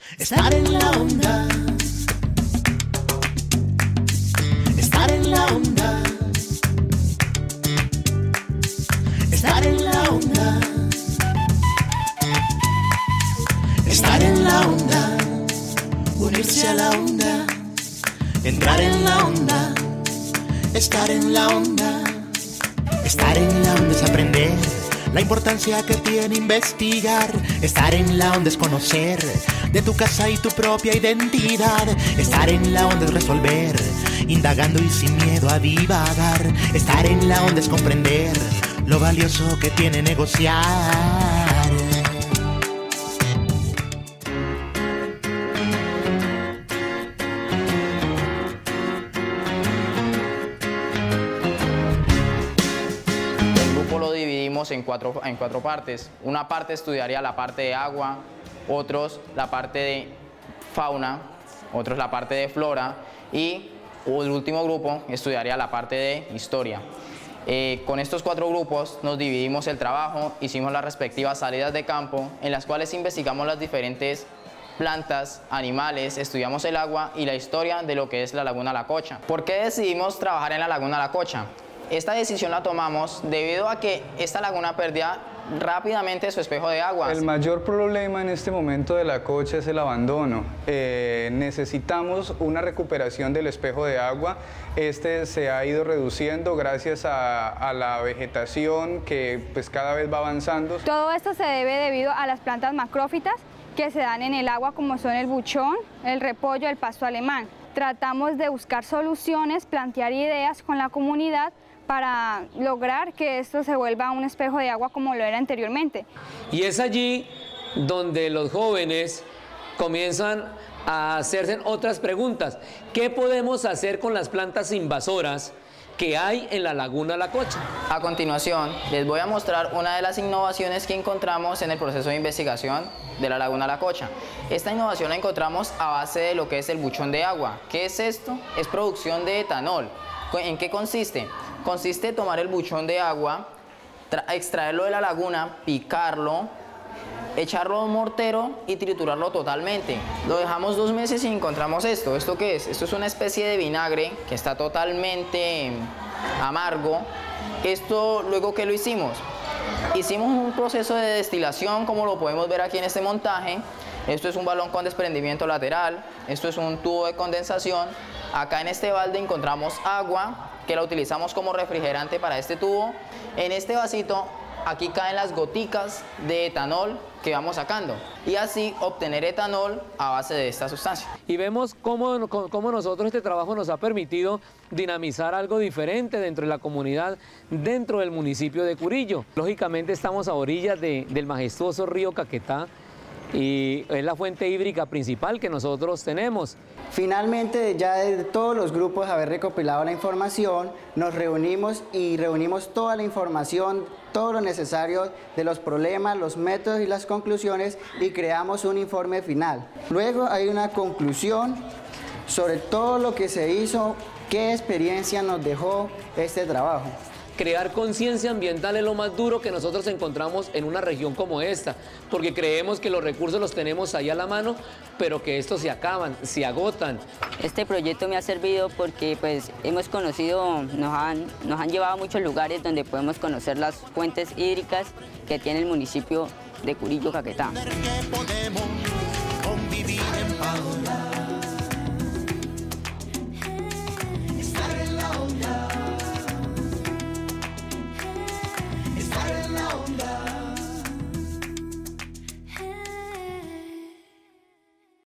Estar en la onda. Estar en la onda. Estar en la onda. Estar en la onda. Unirse a la onda. Entrar en la onda. Estar en la onda. Estar en la onda es aprender la importancia que tiene investigar. Estar en la onda es conocer de tu casa y tu propia identidad. Estar en la onda es resolver, indagando y sin miedo a divagar. Estar en la onda es comprender lo valioso que tiene negociar. En cuatro partes. Una parte estudiaría la parte de agua, otros la parte de fauna, otros la parte de flora y el último grupo estudiaría la parte de historia. Con estos 4 grupos nos dividimos el trabajo, hicimos las respectivas salidas de campo en las cuales investigamos las diferentes plantas, animales, estudiamos el agua y la historia de lo que es la Laguna La Cocha. ¿Por qué decidimos trabajar en la Laguna La Cocha? Esta decisión la tomamos debido a que esta laguna perdía rápidamente su espejo de agua. El mayor problema en este momento de La Cocha es el abandono. Necesitamos una recuperación del espejo de agua. Este se ha ido reduciendo gracias a la vegetación que pues cada vez va avanzando. Todo esto se debe debido a las plantas macrófitas que se dan en el agua, como son el buchón, el repollo, el pasto alemán. Tratamos de buscar soluciones, plantear ideas con la comunidad para lograr que esto se vuelva un espejo de agua como lo era anteriormente. Y es allí donde los jóvenes comienzan a hacerse otras preguntas. ¿Qué podemos hacer con las plantas invasoras que hay en la Laguna La Cocha? A continuación, les voy a mostrar una de las innovaciones que encontramos en el proceso de investigación de la Laguna La Cocha. Esta innovación la encontramos a base de lo que es el buchón de agua. ¿Qué es esto? Es producción de etanol. ¿En qué consiste? Consiste en tomar el buchón de agua, extraerlo de la laguna, picarlo, echarlo a un mortero y triturarlo totalmente. Lo dejamos 2 meses y encontramos esto. ¿Esto qué es? Esto es una especie de vinagre que está totalmente amargo. Esto, luego, ¿qué lo hicimos? Hicimos un proceso de destilación, como lo podemos ver aquí en este montaje. Esto es un balón con desprendimiento lateral, esto es un tubo de condensación. Acá en este balde encontramos agua, que la utilizamos como refrigerante para este tubo. En este vasito, aquí caen las goticas de etanol que vamos sacando. Y así obtener etanol a base de esta sustancia. Y vemos cómo nosotros este trabajo nos ha permitido dinamizar algo diferente dentro de la comunidad, dentro del municipio de Curillo. Lógicamente estamos a orillas del majestuoso río Caquetá, y es la fuente hídrica principal que nosotros tenemos. Finalmente, ya de todos los grupos haber recopilado la información, nos reunimos y reunimos toda la información, todo lo necesario de los problemas, los métodos y las conclusiones y creamos un informe final. Luego hay una conclusión sobre todo lo que se hizo, qué experiencia nos dejó este trabajo. Crear conciencia ambiental es lo más duro que nosotros encontramos en una región como esta, porque creemos que los recursos los tenemos ahí a la mano, pero que estos se acaban, se agotan. Este proyecto me ha servido porque pues hemos conocido, nos han llevado a muchos lugares donde podemos conocer las fuentes hídricas que tiene el municipio de Curillo, Caquetá.